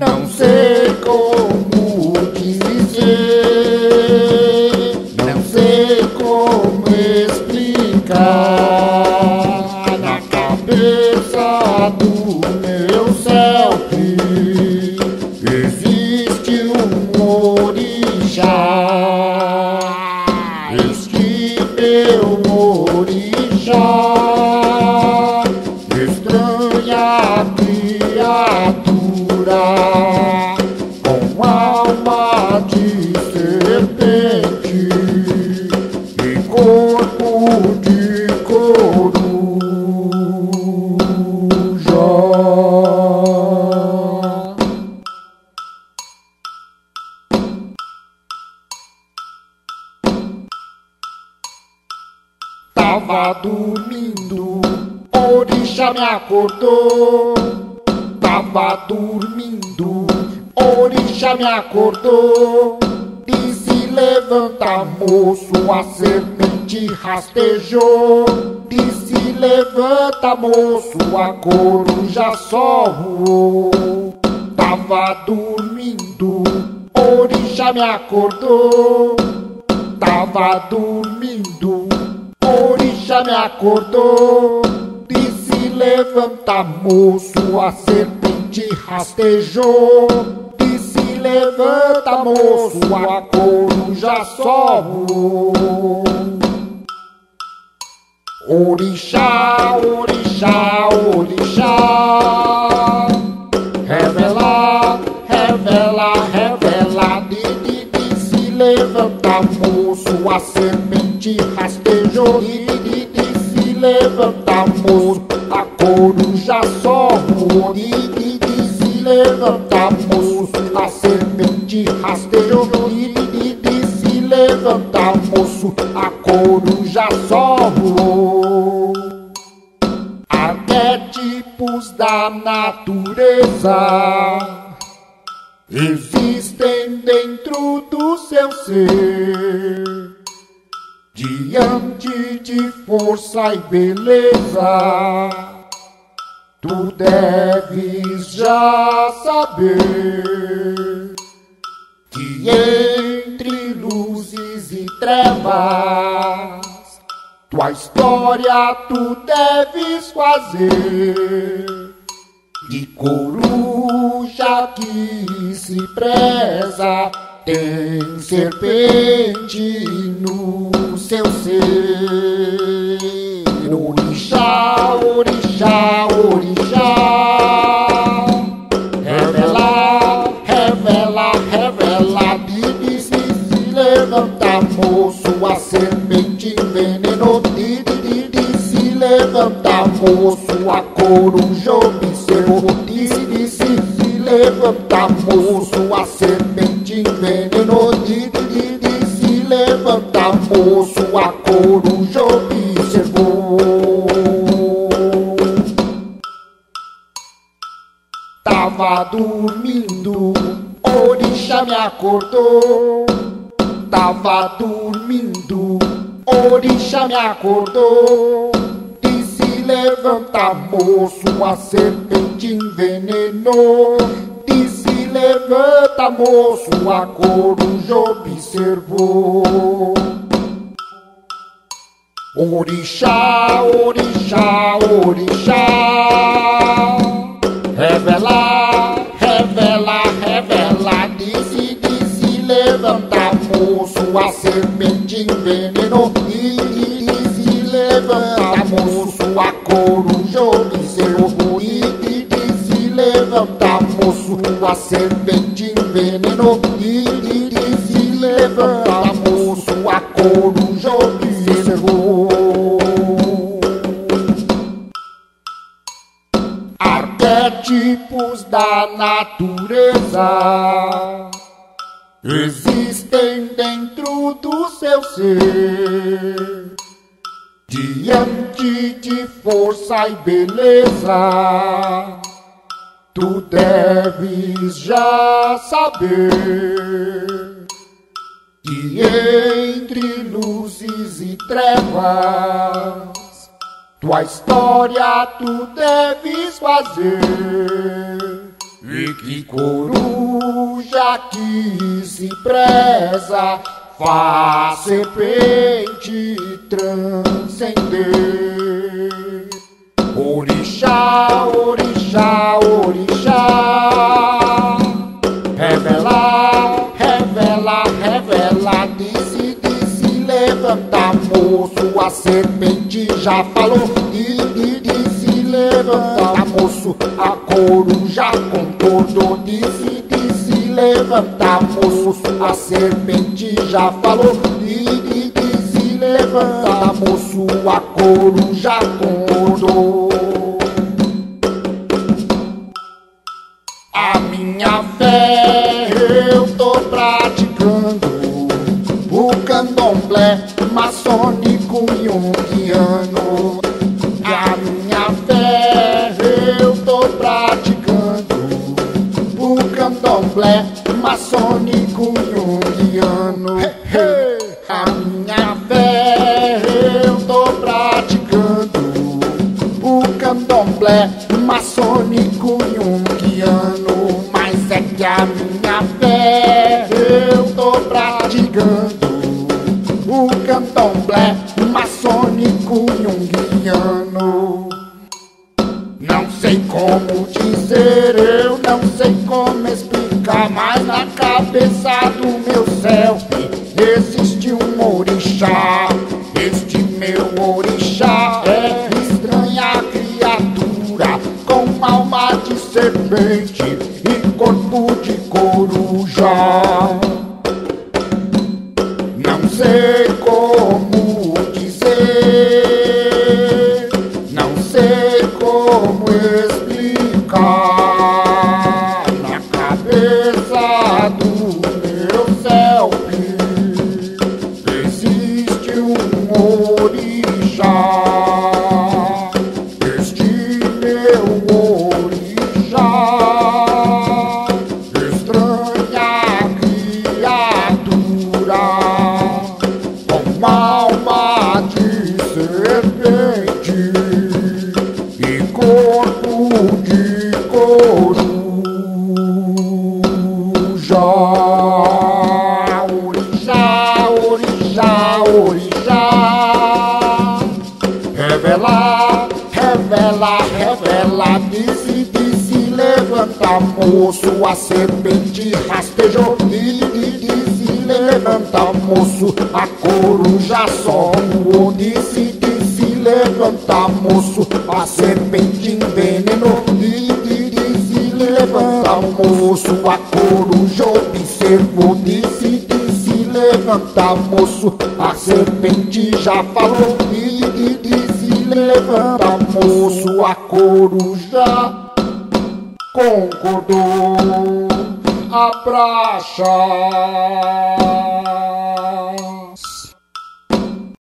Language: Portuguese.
Não sei como dizer, não sei como explicar. Na cabeça do meu selfie existe um orixá. Este meu orixá, estranha criatura, com alma de serpente e corpo de coruja. Tava dormindo, orixá me acordou. Tava dormindo, orixá me acordou. Disse: levanta, moço, a serpente rastejou. Disse: levanta, moço, a coruja só voou. Tava dormindo, orixá me acordou. Tava dormindo, orixá me acordou. Disse: levanta, moço, a serpente rastejou. Disse: levanta, moço, a coruja só voou. Orixá, orixá, orixá, revela, revela, revela. Disse: levanta, moço, a serpente rastejou. Disse: levanta, moço, a coruja só voou. Disse: levanta, moço, a serpente rastejou. Disse: levanta, moço, a coruja só voou. Arquétipos da natureza existem dentro do seu ser, diante de força e beleza. Tu deves já saber que entre luzes e trevas tua história tu deves fazer. De coruja que se preza, tem serpente no seu ser. Orixá, orixá, orixá, revela, revela, revela. Disse: levanta, moço, a serpente envenenou. Disse: levanta, moço, a coruja observou. Disse: levanta, moço, a serpente envenenou. Disse: levanta, moço, a coruja observou. Tava dormindo, orixá me acordou. Tava dormindo, orixá me acordou. Disse: levanta, moço, a serpente envenenou. Disse: levanta, moço, a coruja observou. Orixá, orixá, orixá, revela, revela, revela. Disse: levanta, moço, a serpente envenenou. Disse: levanta, moço, a coruja observou. Disse: levanta, moço, a serpente envenenou. Disse: levanta, moço, a coruja observou. Arquétipos da natureza existem dentro do seu ser, diante de força e beleza. Tu deves já saber que entre luzes e trevas tua história tu deves fazer. E que coruja que se preza faz serpente transcender. Orixá, orixá, orixá, revela, revela, revela, disse, disse, levanta, moço, a serpente já falou, disse, levanta, moço, a coruja concordou, disse, disse, levanta, moço, a serpente já falou, disse, levanta, moço, a coruja concordou. A minha fé eu tô praticando o candomblé maçônico junguiano. A minha fé eu tô praticando o candomblé maçônico junguiano. A minha fé eu tô praticando o candomblé maçônico junguiano. Mas é que a minha fé eu tô praticando o candomblé maçônico junguiano. Não sei como dizer, eu não sei como explicar, mas na cabeça do meu selfie existe um orixá. Este meu orixá é estranha criatura, com alma de serpente e corpo de coruja. Não sei como dizer, não sei como explicar. Na cabeça do meu selfie existe um orixá. Este meu orixá, estranha criatura, com alma de serpente e corpo de coruja. Orixá, orixá, orixá, revela, revela, revela, disse, disse, levanta, moço, a serpente rastejou, disse, levanta, moço, a coruja só voou, disse, disse, levanta, moço, a serpente envenenou, disse, levanta, moço, a coruja observou, disse, disse, levanta, moço, a serpente já falou, disse, levanta, moço, a coruja concordou. A praça